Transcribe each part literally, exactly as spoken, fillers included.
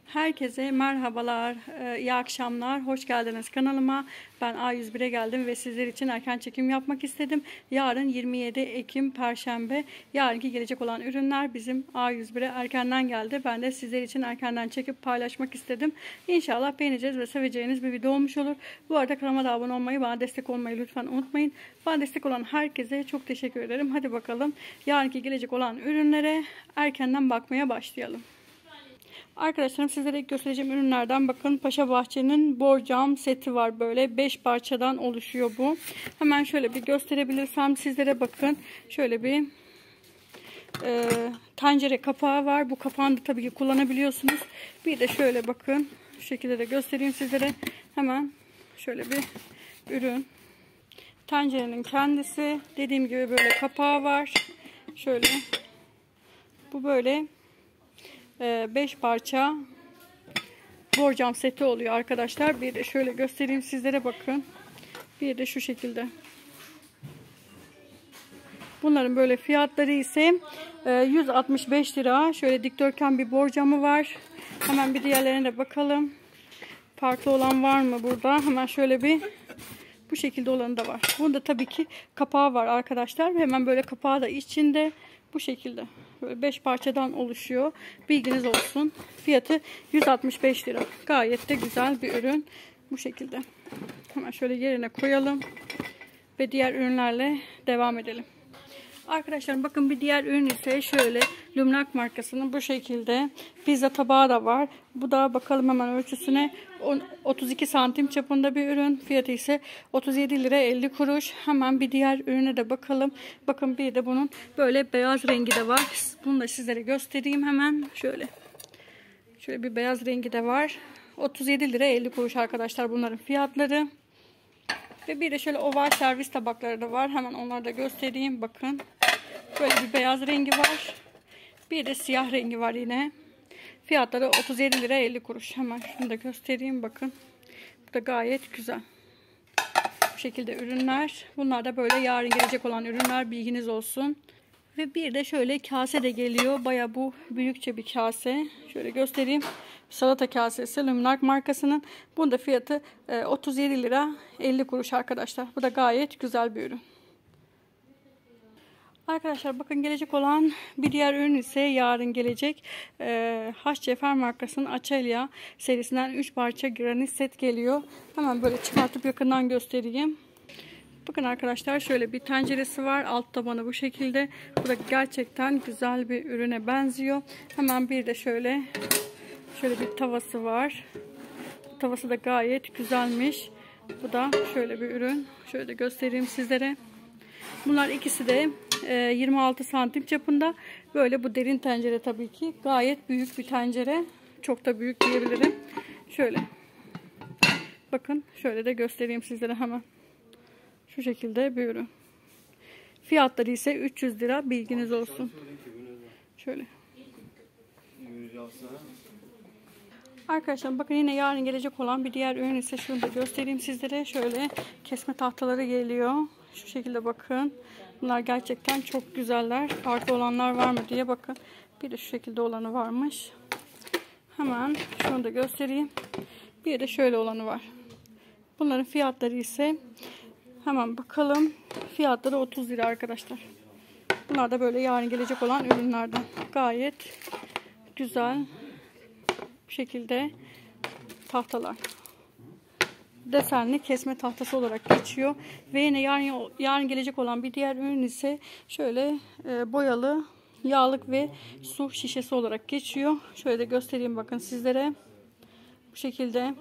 Herkese merhabalar, e, iyi akşamlar, hoş geldiniz kanalıma. Ben A yüz bire geldim ve sizler için erken çekim yapmak istedim. Yarın yirmi yedi Ekim Perşembe, yarınki gelecek olan ürünler bizim A yüz bire erkenden geldi. Ben de sizler için erkenden çekip paylaşmak istedim. İnşallah beğeneceğiz ve seveceğiniz bir video olmuş olur. Bu arada kanalıma da abone olmayı, bana destek olmayı lütfen unutmayın. Bana destek olan herkese çok teşekkür ederim. Hadi bakalım yarınki gelecek olan ürünlere erkenden bakmaya başlayalım. Arkadaşlarım, sizlere ilk göstereceğim ürünlerden bakın, Paşa Bahçe'nin borcam seti var. Böyle beş parçadan oluşuyor bu. Hemen şöyle bir gösterebilirsem sizlere, bakın. Şöyle bir e, tencere kapağı var. Bu kapağını da tabii ki kullanabiliyorsunuz. Bir de şöyle bakın, şu şekilde de göstereyim sizlere. Hemen şöyle bir ürün. Tencerenin kendisi, dediğim gibi böyle kapağı var. Şöyle bu böyle beş parça borcam seti oluyor arkadaşlar. Bir de şöyle göstereyim sizlere, bakın. Bir de şu şekilde. Bunların böyle fiyatları ise yüz altmış beş lira. Şöyle dikdörtgen bir borcamı var. Hemen bir diğerlerine de bakalım. Farklı olan var mı burada? Hemen şöyle bir bu şekilde olanı da var. Bunda tabii ki kapağı var arkadaşlar. Hemen böyle kapağı da içinde. Bu şekilde. Böyle beş parçadan oluşuyor. Bilginiz olsun. Fiyatı yüz altmış beş lira. Gayet de güzel bir ürün. Bu şekilde. Hemen şöyle yerine koyalım. Ve diğer ürünlerle devam edelim. Arkadaşlar bakın, bir diğer ürün ise şöyle Lumnak markasının bu şekilde pizza tabağı da var. Bu da bakalım hemen ölçüsüne, otuz iki santim çapında bir ürün. Fiyatı ise otuz yedi lira elli kuruş. Hemen bir diğer ürüne de bakalım. Bakın, bir de bunun böyle beyaz rengi de var. Bunu da sizlere göstereyim hemen. Şöyle. Şöyle bir beyaz rengi de var. otuz yedi lira elli kuruş arkadaşlar bunların fiyatları. Ve bir de şöyle oval servis tabakları da var. Hemen onları da göstereyim. Bakın. Böyle bir beyaz rengi var. Bir de siyah rengi var yine. Fiyatları otuz yedi lira elli kuruş. Hemen şunu da göstereyim. Bakın. Bu da gayet güzel. Bu şekilde ürünler. Bunlar da böyle yarın gelecek olan ürünler. Bilginiz olsun. Ve bir de şöyle kase de geliyor. Baya bu büyükçe bir kase. Şöyle göstereyim. Salata kasesi Lumnak markasının. Bunun da fiyatı otuz yedi lira elli kuruş arkadaşlar. Bu da gayet güzel bir ürün. Arkadaşlar bakın, gelecek olan bir diğer ürün ise yarın gelecek. Ee, Haşcefer markasının Açelya serisinden üç parça granit set geliyor. Hemen böyle çıkartıp yakından göstereyim. Bakın arkadaşlar, şöyle bir tenceresi var. Alt tabanı bu şekilde. Bu da gerçekten güzel bir ürüne benziyor. Hemen bir de şöyle şöyle bir tavası var. Bu tavası da gayet güzelmiş. Bu da şöyle bir ürün. Şöyle de göstereyim sizlere. Bunlar ikisi de yirmi altı santim çapında. Böyle bu derin tencere tabii ki. Gayet büyük bir tencere. Çok da büyük diyebilirim. Şöyle. Bakın şöyle de göstereyim sizlere hemen. Şu şekilde bir ürün. Fiyatları ise üç yüz lira. Bilginiz olsun. Şöyle. Arkadaşlar bakın, yine yarın gelecek olan bir diğer ürün ise şunu da göstereyim sizlere. Şöyle kesme tahtaları geliyor. Şu şekilde bakın. Bunlar gerçekten çok güzeller. Farklı olanlar var mı diye bakın. Bir de şu şekilde olanı varmış. Hemen şunu da göstereyim. Bir de şöyle olanı var. Bunların fiyatları ise hemen bakalım. Fiyatları otuz lira arkadaşlar. Bunlar da böyle yarın gelecek olan ürünlerden. Gayet güzel bu şekilde tahtalar. Desenli kesme tahtası olarak geçiyor. Ve yine yarın, yarın gelecek olan bir diğer ürün ise şöyle e, boyalı yağlık ve su şişesi olarak geçiyor. Şöyle de göstereyim bakın sizlere. Bu şekilde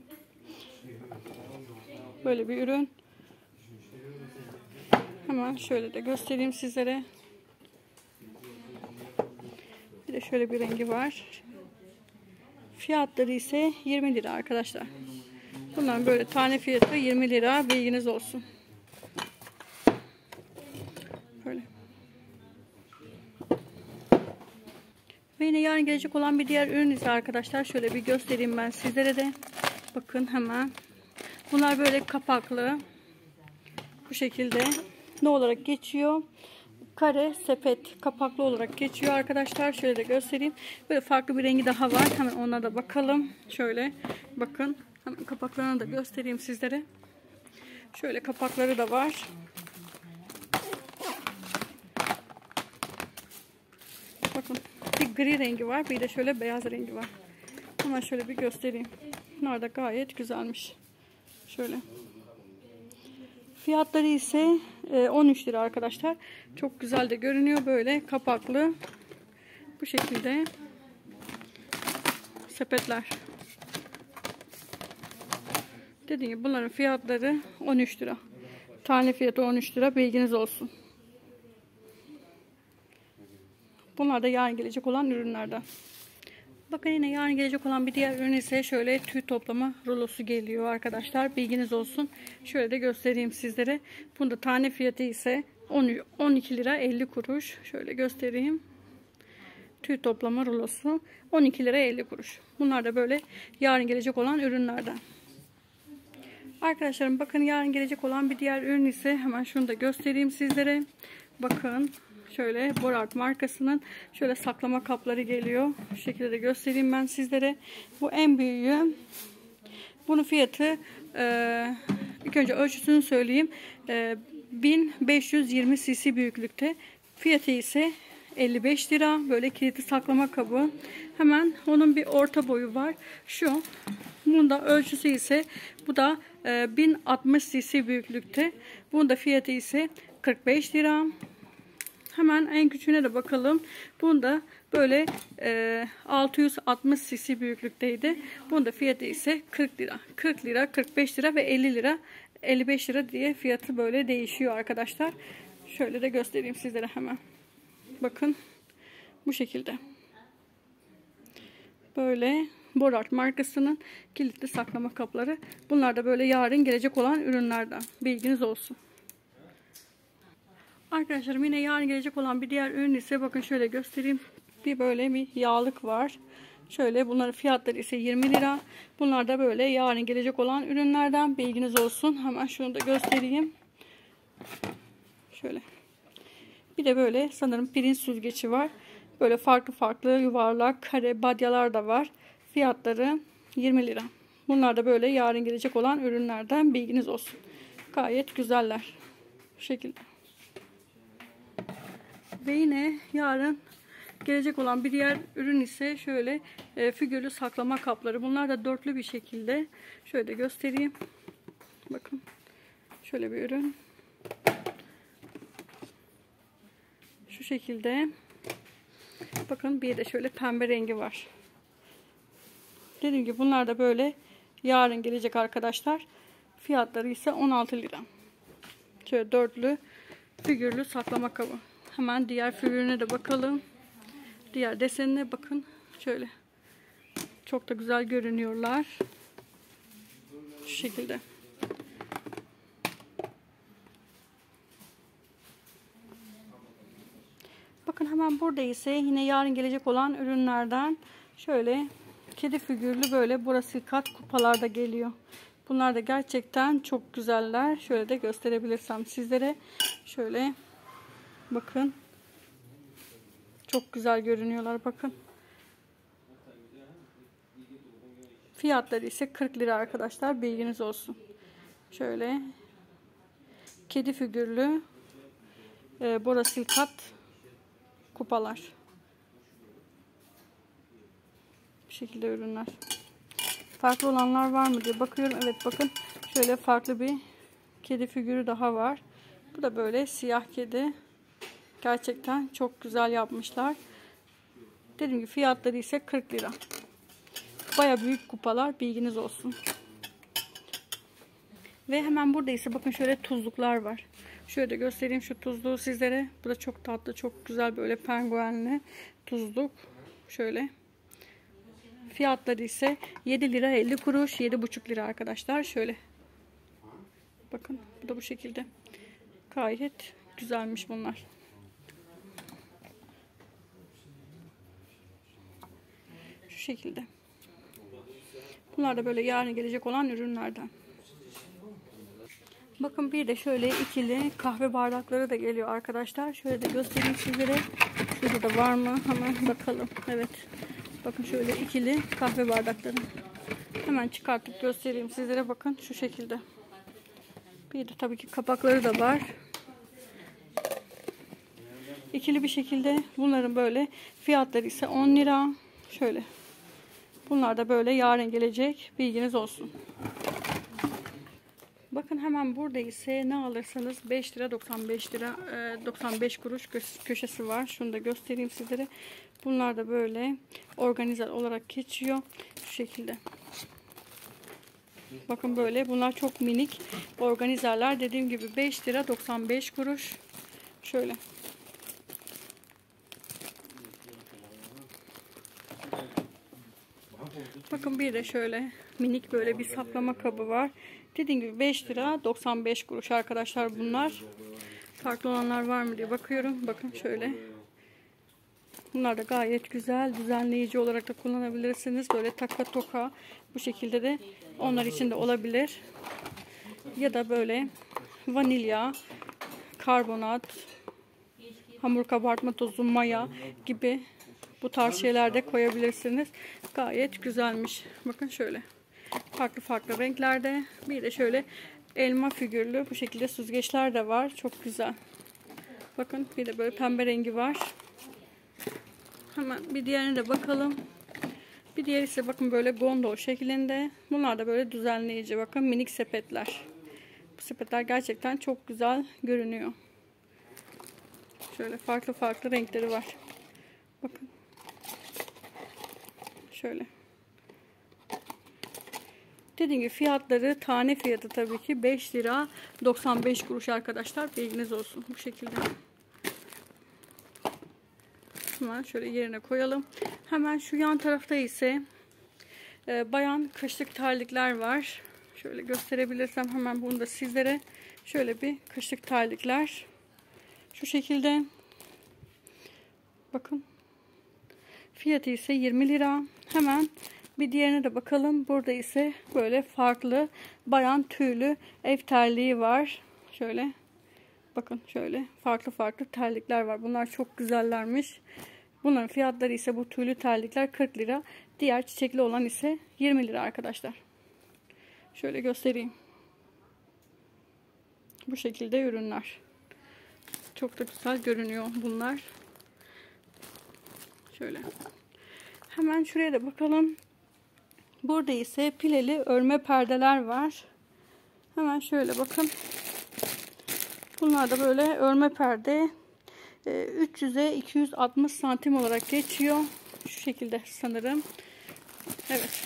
böyle bir ürün. Hemen şöyle de göstereyim sizlere. Bir de şöyle bir rengi var. Fiyatları ise yirmi lira arkadaşlar. Bunların böyle tane fiyatı yirmi lira. Bilginiz olsun. Böyle. Ve yine yarın gelecek olan bir diğer ürün ise arkadaşlar, şöyle bir göstereyim ben sizlere de. Bakın hemen. Bunlar böyle kapaklı. Bu şekilde ne olarak geçiyor? kare sepet kapaklı olarak geçiyor arkadaşlar. Şöyle de göstereyim. Böyle farklı bir rengi daha var. Hemen ona da bakalım. Şöyle bakın. Hemen kapaklarını da göstereyim sizlere. Şöyle kapakları da var. Bakın bir gri rengi var. Bir de şöyle beyaz rengi var. Hemen şöyle bir göstereyim. Bunlar da gayet güzelmiş. Şöyle. Fiyatları ise on üç lira arkadaşlar. Çok güzel de görünüyor. Böyle kapaklı. Bu şekilde sepetler. Dediğim gibi bunların fiyatları on üç lira. Tane fiyatı on üç lira. Bilginiz olsun. Bunlar da yarın gelecek olan ürünlerden. Bakın yine yarın gelecek olan bir diğer ürün ise şöyle tüy toplama rulosu geliyor arkadaşlar. Bilginiz olsun. Şöyle de göstereyim sizlere. Bunda tane fiyatı ise on iki lira elli kuruş. Şöyle göstereyim. Tüy toplama rulosu on iki lira elli kuruş. Bunlar da böyle yarın gelecek olan ürünlerden. Arkadaşlarım bakın yarın gelecek olan bir diğer ürün ise hemen şunu da göstereyim sizlere. Bakın. Şöyle Borat markasının şöyle saklama kapları geliyor. Bu şekilde de göstereyim ben sizlere. Bu en büyüğü. Bunun fiyatı e, ilk önce ölçüsünü söyleyeyim. E, bin beş yüz yirmi cc büyüklükte. Fiyatı ise elli beş lira. Böyle kilitli saklama kabı. Hemen onun bir orta boyu var. Şu. Bunun da ölçüsü ise bu da e, bin altmış cc büyüklükte. Bunun da fiyatı ise kırk beş lira. Hemen en küçüğüne de bakalım. Bunda böyle e, altı yüz altmış cc büyüklükteydi. Bunda fiyatı ise kırk lira. kırk lira, kırk beş lira ve elli lira. elli beş lira diye fiyatı böyle değişiyor arkadaşlar. Şöyle de göstereyim sizlere hemen. Bakın. Bu şekilde. Böyle Borat markasının kilitli saklama kapları. Bunlar da böyle yarın gelecek olan ürünlerden. Bilginiz olsun. Arkadaşlarım yine yarın gelecek olan bir diğer ürün ise bakın şöyle göstereyim. Bir böyle bir yağlık var. Şöyle bunların fiyatları ise yirmi lira. Bunlar da böyle yarın gelecek olan ürünlerden. Bilginiz olsun. Hemen şunu da göstereyim. Şöyle. Bir de böyle sanırım pirinç süzgeci var. Böyle farklı farklı yuvarlak kare badyalar da var. Fiyatları yirmi lira. Bunlar da böyle yarın gelecek olan ürünlerden. Bilginiz olsun. Gayet güzeller. Bu şekilde. Ve yine yarın gelecek olan bir diğer ürün ise şöyle e, figürlü saklama kapları. Bunlar da dörtlü bir şekilde. Şöyle de göstereyim. Bakın. Şöyle bir ürün. Şu şekilde. Bakın bir de şöyle pembe rengi var. Dediğim gibi bunlar da böyle yarın gelecek arkadaşlar. Fiyatları ise on altı lira. Şöyle dörtlü figürlü saklama kabı. Hemen diğer figürüne de bakalım. Diğer desenine bakın. Şöyle. Çok da güzel görünüyorlar. Şu şekilde. Bakın hemen burada ise yine yarın gelecek olan ürünlerden şöyle kedi figürlü böyle borosilikat kupalar da geliyor. Bunlar da gerçekten çok güzeller. Şöyle de gösterebilirsem sizlere. Şöyle bakın. Çok güzel görünüyorlar bakın. Fiyatları ise kırk lira arkadaşlar. Bilginiz olsun. Şöyle kedi figürlü e, borosilikat kupalar. Bu şekilde ürünler. Farklı olanlar var mı diye bakıyorum. Evet bakın. Şöyle farklı bir kedi figürü daha var. Bu da böyle siyah kedi. Gerçekten çok güzel yapmışlar. Dediğim gibi fiyatları ise kırk lira. Baya büyük kupalar. Bilginiz olsun. Ve hemen burada ise bakın şöyle tuzluklar var. Şöyle de göstereyim şu tuzluğu sizlere. Bu da çok tatlı, çok güzel böyle penguenli tuzluk. Şöyle. Fiyatları ise yedi lira elli kuruş, yedi buçuk lira arkadaşlar. Şöyle. Bakın bu da bu şekilde. Gayet güzelmiş bunlar. Şu şekilde. Bunlar da böyle yarın gelecek olan ürünlerden. Bakın bir de şöyle ikili kahve bardakları da geliyor arkadaşlar. Şöyle de göstereyim sizlere. Şurada da var mı? Hemen bakalım. Evet. Bakın şöyle ikili kahve bardakları. Hemen çıkartıp göstereyim sizlere. Bakın şu şekilde. Bir de tabii ki kapakları da var. İkili bir şekilde. Bunların böyle fiyatları ise on lira. Şöyle. Bunlar da böyle yarın gelecek. Bilginiz olsun. Bakın hemen burada ise ne alırsanız beş lira doksan beş lira doksan beş kuruş köşesi var. Şunu da göstereyim sizlere. Bunlar da böyle organizer olarak geçiyor. Şu şekilde. Bakın böyle. Bunlar çok minik organizerler. Dediğim gibi beş lira doksan beş kuruş. Şöyle. Bakın bir de şöyle minik böyle bir saklama kabı var. Dediğim gibi beş lira doksan beş kuruş arkadaşlar bunlar. Farklı olanlar var mı diye bakıyorum. Bakın şöyle. Bunlar da gayet güzel. Düzenleyici olarak da kullanabilirsiniz. Böyle taka toka bu şekilde de onlar için de olabilir. Ya da böyle vanilya, karbonat, hamur kabartma tozu, maya gibi bu tarz şeyler de koyabilirsiniz. Gayet güzelmiş. Bakın şöyle. Farklı farklı renklerde. Bir de şöyle elma figürlü bu şekilde süzgeçler de var. Çok güzel. Bakın bir de böyle pembe rengi var. Hemen bir diğerine de bakalım. Bir diğeri ise bakın böyle gondol şeklinde. Bunlar da böyle düzenleyici. Bakın minik sepetler. Bu sepetler gerçekten çok güzel görünüyor. Şöyle farklı farklı renkleri var. Bakın. Şöyle. Dediğim gibi fiyatları tane fiyatı tabii ki beş lira doksan beş kuruş arkadaşlar. Bilginiz olsun. Bu şekilde. Hemen şöyle yerine koyalım. Hemen şu yan tarafta ise e, bayan kışlık terlikler var. Şöyle gösterebilirsem hemen bunu da sizlere. Şöyle bir kışlık terlikler. Şu şekilde. Bakın. Fiyatı ise yirmi lira. Hemen bir diğerine de bakalım. Burada ise böyle farklı bayan tüylü ev terliği var. Şöyle. Bakın şöyle farklı farklı terlikler var. Bunlar çok güzellermiş. Bunların fiyatları ise bu tüylü terlikler kırk lira. Diğer çiçekli olan ise yirmi lira arkadaşlar. Şöyle göstereyim. Bu şekilde ürünler. Çok da güzel görünüyor bunlar. Şöyle. Hemen şuraya da bakalım. Burada ise pileli örme perdeler var. Hemen şöyle bakın. Bunlar da böyle örme perde. üç yüze iki yüz altmış santim olarak geçiyor. Şu şekilde sanırım. Evet.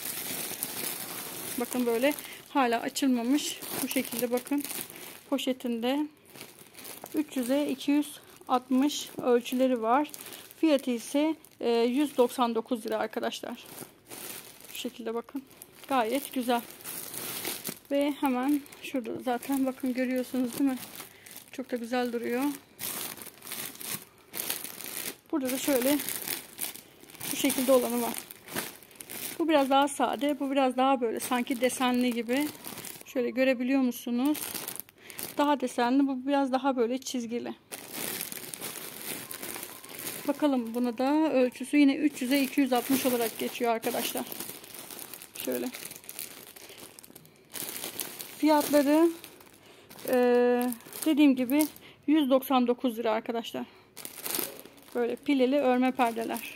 Bakın böyle hala açılmamış. Bu şekilde bakın. Poşetinde üç yüze iki yüz altmış ölçüleri var. Fiyatı ise yüz doksan dokuz lira arkadaşlar. Bu şekilde bakın. Gayet güzel. Ve hemen şurada zaten bakın görüyorsunuz değil mi? Çok da güzel duruyor. Burada da şöyle bu şekilde olanı var. Bu biraz daha sade. Bu biraz daha böyle sanki desenli gibi. Şöyle görebiliyor musunuz? Daha desenli. Bu biraz daha böyle çizgili. Bakalım buna da ölçüsü yine üç yüze iki yüz altmış olarak geçiyor arkadaşlar. Şöyle. Fiyatları ee, dediğim gibi yüz doksan dokuz lira arkadaşlar. Böyle pileli örme perdeler.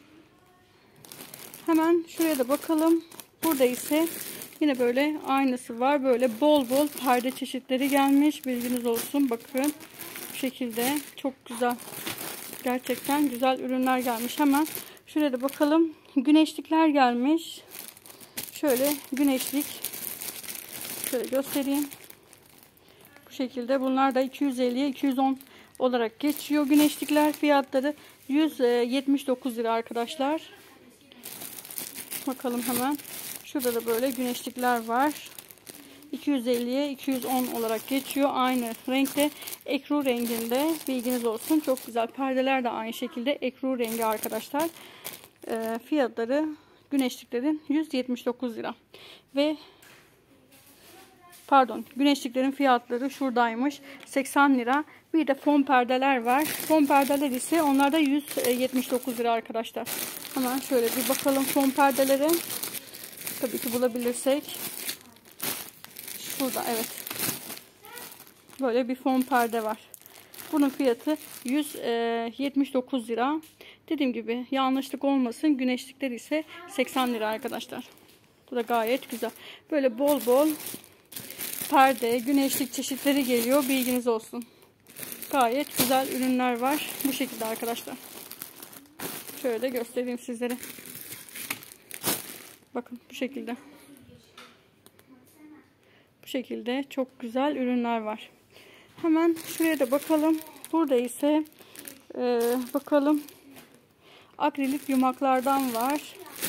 Hemen şuraya da bakalım. Burada ise yine böyle aynısı var. Böyle bol bol perde çeşitleri gelmiş. Bilginiz olsun. Bakın. Bu şekilde. Çok güzel. Gerçekten güzel ürünler gelmiş. Hemen şuraya da bakalım. Güneşlikler gelmiş. Şöyle güneşlik. Şöyle göstereyim. Bu şekilde. Bunlar da iki yüz elliye iki yüz on olarak geçiyor. Güneşlikler fiyatları yüz yetmiş dokuz lira arkadaşlar. Bakalım hemen. Şurada da böyle güneşlikler var. iki yüz elliye iki yüz on olarak geçiyor. Aynı renkte. Ekru renginde. Bilginiz olsun. Çok güzel. Perdeler de aynı şekilde. Ekru rengi arkadaşlar. E, fiyatları güneşliklerin yüz yetmiş dokuz lira. Ve Pardon, güneşliklerin fiyatları şuradaymış. seksen lira. Bir de fon perdeler var. Fon perdeler ise onlar da yüz yetmiş dokuz lira arkadaşlar. Hemen şöyle bir bakalım fon perdelere. Tabii ki bulabilirsek. Şurada, evet. Böyle bir fon perde var. Bunun fiyatı yüz yetmiş dokuz lira. Dediğim gibi yanlışlık olmasın. Güneşlikler ise seksen lira arkadaşlar. Bu da gayet güzel. Böyle bol bol perde, güneşlik çeşitleri geliyor. Bilginiz olsun. Gayet güzel ürünler var. Bu şekilde arkadaşlar. Şöyle de göstereyim sizlere. Bakın bu şekilde. Bu şekilde çok güzel ürünler var. Hemen şuraya da bakalım. Burada ise e, bakalım akrilik yumaklardan var.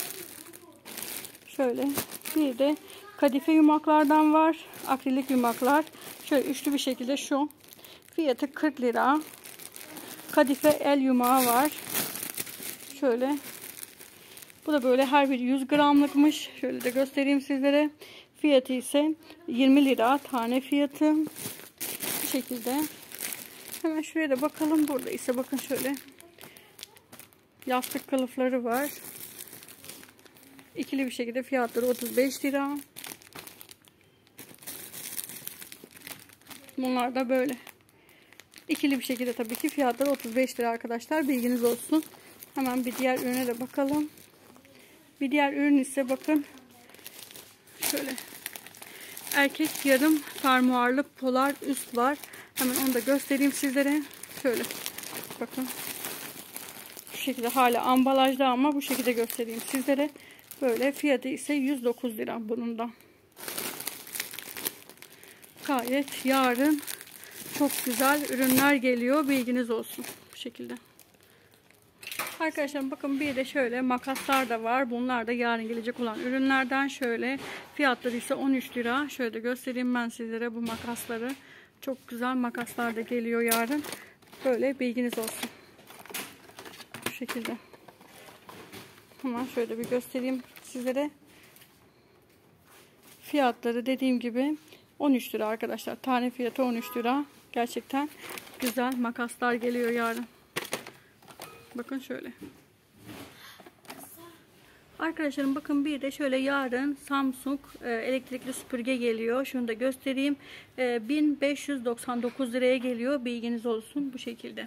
Şöyle bir de kadife yumaklardan var. Akrilik yumaklar. Şöyle üçlü bir şekilde şu. Fiyatı kırk lira. Kadife el yumağı var. Şöyle. Bu da böyle her bir yüz gramlıkmış. Şöyle de göstereyim sizlere. Fiyatı ise yirmi lira tane fiyatı. Bu şekilde. Hemen şuraya da bakalım. Burada ise bakın şöyle. Yastık kılıfları var. İkili bir şekilde fiyatları otuz beş lira. Bunlar da böyle. İkili bir şekilde tabii ki fiyatları otuz beş lira arkadaşlar. Bilginiz olsun. Hemen bir diğer ürüne de bakalım. Bir diğer ürün ise bakın. Şöyle. Erkek yarım fermuarlı polar üst var. Hemen onu da göstereyim sizlere. Şöyle. Bakın. Bu şekilde hala ambalajda ama bu şekilde göstereyim sizlere. Böyle fiyatı ise yüz dokuz lira bunun da. Gayet yarın çok güzel ürünler geliyor. Bilginiz olsun. Bu şekilde. Arkadaşlar bakın bir de şöyle makaslar da var. Bunlar da yarın gelecek olan ürünlerden. Şöyle fiyatları ise on üç lira. Şöyle de göstereyim ben sizlere bu makasları. Çok güzel makaslar da geliyor yarın. Böyle bilginiz olsun. Bu şekilde. Hemen şöyle bir göstereyim sizlere. Fiyatları dediğim gibi on üç lira arkadaşlar. Tane fiyatı on üç lira. Gerçekten güzel makaslar geliyor yarın. Bakın şöyle. Arkadaşlarım bakın bir de şöyle yarın Samsung e, elektrikli süpürge geliyor. Şunu da göstereyim. E, bin beş yüz doksan dokuz liraya geliyor. Bilginiz olsun bu şekilde.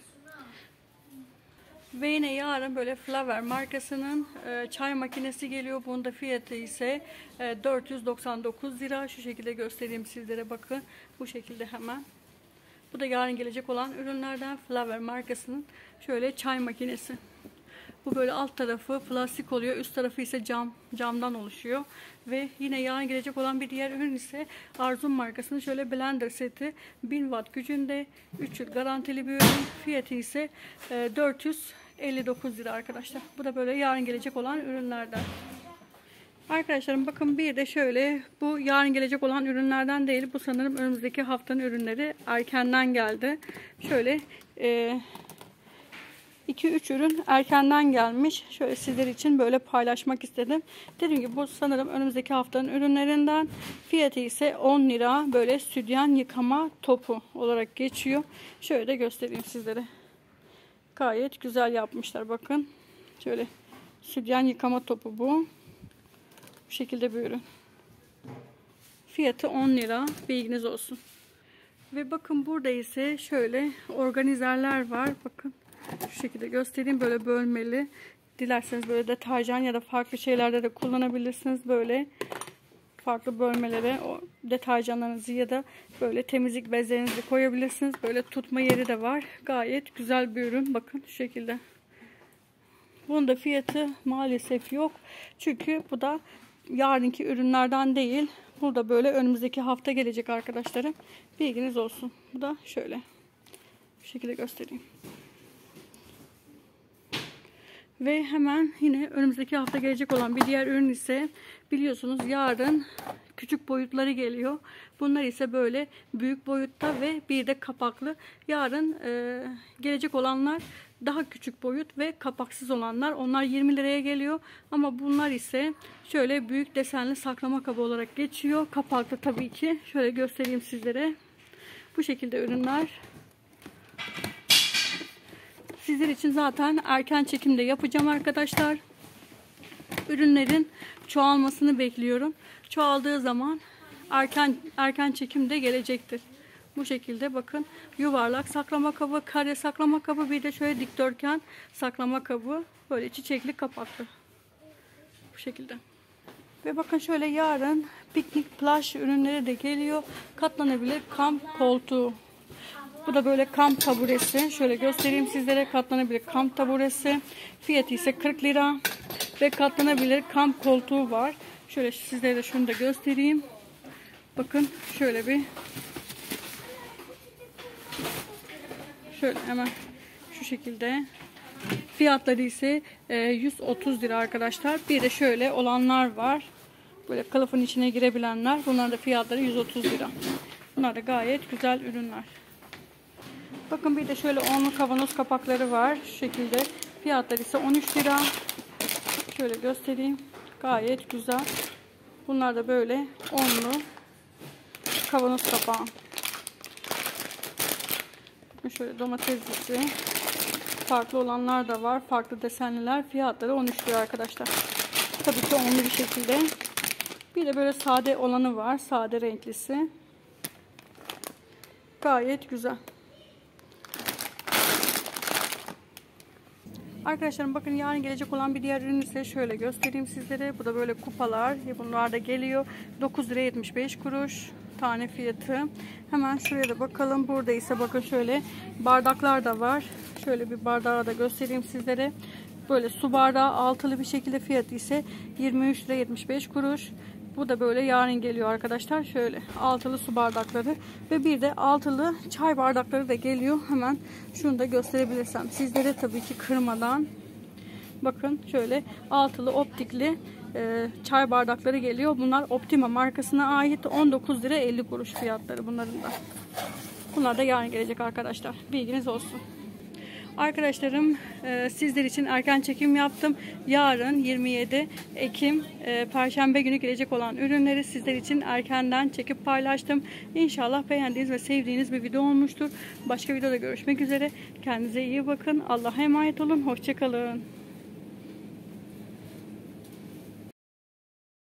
Ve yine yarın böyle Flower markasının e, çay makinesi geliyor. Bunun da fiyatı ise e, dört yüz doksan dokuz lira. Şu şekilde göstereyim sizlere bakın. Bu şekilde hemen. Bu da yarın gelecek olan ürünlerden Flower markasının şöyle çay makinesi. Bu böyle alt tarafı plastik oluyor. Üst tarafı ise cam. Camdan oluşuyor. Ve yine yarın gelecek olan bir diğer ürün ise Arzum markasının şöyle blender seti. bin watt gücünde. üç yıl garantili bir ürün. Fiyatı ise e, dört yüz elli dokuz lira arkadaşlar. Bu da böyle yarın gelecek olan ürünlerden. Arkadaşlarım bakın bir de şöyle bu yarın gelecek olan ürünlerden değil. Bu sanırım önümüzdeki haftanın ürünleri erkenden geldi. Şöyle e, iki üç ürün erkenden gelmiş. Şöyle sizler için böyle paylaşmak istedim. Dediğim gibi bu sanırım önümüzdeki haftanın ürünlerinden. Fiyatı ise on lira. Böyle sütyen yıkama topu olarak geçiyor. Şöyle de göstereyim sizlere. Gayet güzel yapmışlar bakın. Şöyle sütyen yıkama topu bu. Bu şekilde bir ürün. Fiyatı on lira. Bilginiz olsun. Ve bakın burada ise şöyle organizerler var. Bakın. Şu şekilde göstereyim. Böyle bölmeli. Dilerseniz böyle deterjan ya da farklı şeylerde de kullanabilirsiniz. Böyle farklı bölmelere o deterjanlarınızı ya da böyle temizlik bezlerinizi koyabilirsiniz. Böyle tutma yeri de var. Gayet güzel bir ürün. Bakın şu şekilde. Bunun da fiyatı maalesef yok. Çünkü bu da yarınki ürünlerden değil. Burada böyle önümüzdeki hafta gelecek arkadaşlarım. Bilginiz olsun. Bu da şöyle. Bu şekilde göstereyim. Ve hemen yine önümüzdeki hafta gelecek olan bir diğer ürün ise biliyorsunuz yarın küçük boyutları geliyor. Bunlar ise böyle büyük boyutta ve bir de kapaklı. Yarın e, gelecek olanlar daha küçük boyut ve kapaksız olanlar. Onlar yirmi liraya geliyor. Ama bunlar ise şöyle büyük desenli saklama kabı olarak geçiyor. Kapaklı tabii ki. Şöyle göstereyim sizlere. Bu şekilde ürünler. Sizler için zaten erken çekimde yapacağım arkadaşlar. Ürünlerin çoğalmasını bekliyorum. Çoğaldığı zaman erken erken çekimde gelecektir. Bu şekilde bakın, yuvarlak saklama kabı, kare saklama kabı, bir de şöyle dikdörtgen saklama kabı, böyle çiçekli kapaklı. Bu şekilde. Ve bakın şöyle yarın piknik plaj ürünleri de geliyor. Katlanabilir kamp koltuğu. Bu da böyle kamp taburesi. Şöyle göstereyim sizlere, katlanabilir kamp taburesi. Fiyatı ise kırk lira. Ve katlanabilir kamp koltuğu var. Şöyle sizlere de şunu da göstereyim. Bakın şöyle bir, şöyle hemen şu şekilde. Fiyatları ise yüz otuz lira arkadaşlar. Bir de şöyle olanlar var. Böyle kılıfın içine girebilenler. Bunların da fiyatları yüz otuz lira. Bunlar da gayet güzel ürünler. Bakın bir de şöyle onlu kavanoz kapakları var. Şu şekilde. Fiyatları ise on üç lira. Şöyle göstereyim. Gayet güzel. Bunlar da böyle onlu kavanoz kapağı. Şöyle domateslisi. Farklı olanlar da var. Farklı desenliler. Fiyatları on üç lira arkadaşlar. Tabii ki onlu bir şekilde. Bir de böyle sade olanı var. Sade renklisi. Gayet güzel. Arkadaşlarım bakın, yarın gelecek olan bir diğer ürün ise şöyle göstereyim sizlere. Bu da böyle kupalar. Bunlar da geliyor. dokuz lira yetmiş beş kuruş tane fiyatı. Hemen şuraya da bakalım. Burada ise bakın şöyle bardaklar da var. Şöyle bir bardağı da göstereyim sizlere. Böyle su bardağı altılı bir şekilde, fiyatı ise yirmi üç lira yetmiş beş kuruş. Bu da böyle yarın geliyor arkadaşlar. Şöyle altılı su bardakları ve bir de altılı çay bardakları da geliyor. Hemen şunu da gösterebilirsem sizlere, tabii ki kırmadan. Bakın şöyle altılı optikli e, çay bardakları geliyor. Bunlar Optima markasına ait. on dokuz lira elli kuruş fiyatları bunların da. Bunlar da yarın gelecek arkadaşlar. Bilginiz olsun. Arkadaşlarım, e, sizler için erken çekim yaptım. Yarın yirmi yedi Ekim e, Perşembe günü gelecek olan ürünleri sizler için erkenden çekip paylaştım. İnşallah beğendiğiniz ve sevdiğiniz bir video olmuştur. Başka videoda görüşmek üzere. Kendinize iyi bakın. Allah'a emanet olun. Hoşça kalın.